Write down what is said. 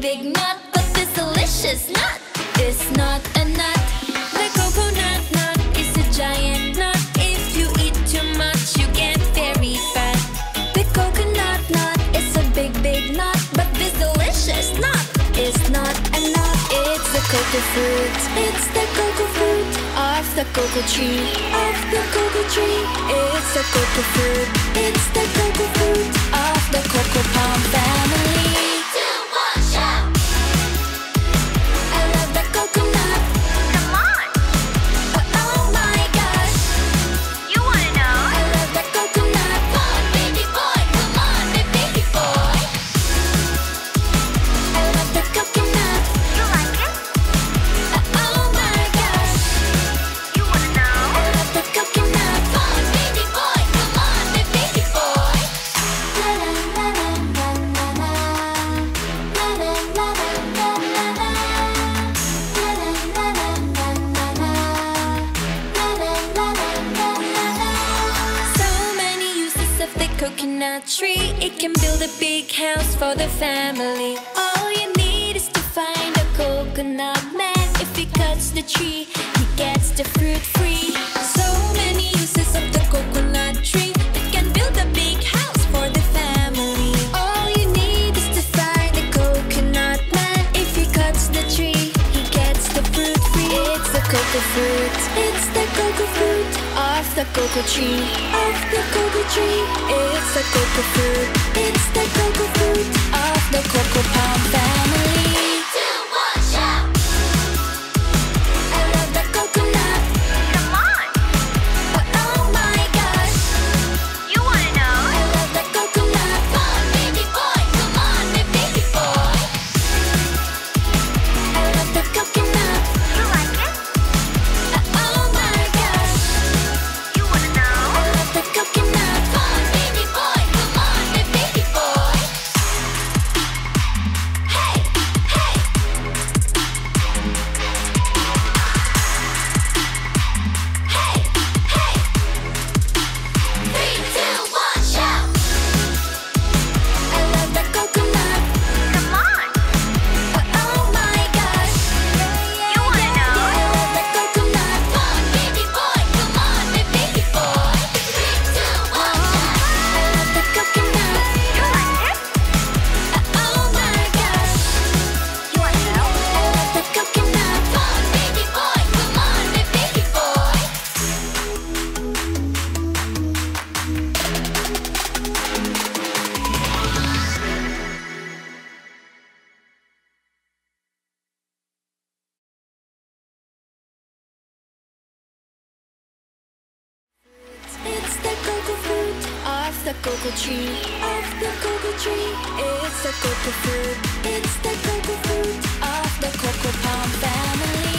big nut, but this delicious nut is not a nut. The coconut nut is a giant nut. If you eat too much, you get very fat. The coconut nut is a big, big nut, but this delicious nut is not a nut. It's the cocoa fruit. It's the cocoa fruit of the cocoa tree. Of the cocoa tree. It's the cocoa fruit. It's the cocoa fruit of the cocoa palm family. 3, 2, 1, shout! I love the coconut. Come on! Oh my gosh! You wanna know? I love the coconut. Come on, baby boy! Come on, baby boy! I love the coconut. You like it? Oh my gosh! You wanna know? I love the coconut. Come on, baby boy! Come on, baby boy! La la la la la la la. La la la la la la la. La la la la la la la. La la la la la la. So many uses of the coconut tree. It can build a big house for the family. All you need is to find a coconut man. If he cuts the tree, he gets the fruit free. So many uses of the coconut tree. It can build a big house for the family. All you need is to find a coconut man. If he cuts the tree, he gets the fruit free. It's the cocoa fruit. It's the cocoa fruit of the cocoa tree. Of the cocoa tree. It's the cocoa fruit. It's the cocoa fruit of the cocoa palm family. 3, 2, 1, shout! I love the coconut. Come on! Oh my gosh! You wanna know? I love the coconut. Come on, baby boy! Come on, baby boy! I love the coconut. You like it? Oh my gosh! You wanna know? I love the coconut. Come on, baby boy! Come on, baby boy! Hey, hey! Hey, hey! 3, 2, 1, shout! I love the coconut. Come on! Oh my gosh! You wanna know? I love the coconut. Come on, baby boy! Come on, baby boy! 3, 2, 1, shout! I love the coconut. You like it? Oh my gosh! You wanna know? I love the coconut. Come on, baby boy! Come on, baby boy! It's the cocoa fruit of the cocoa tree. Of the cocoa tree. It's the cocoa fruit. It's the cocoa fruit of the cocoa palm family.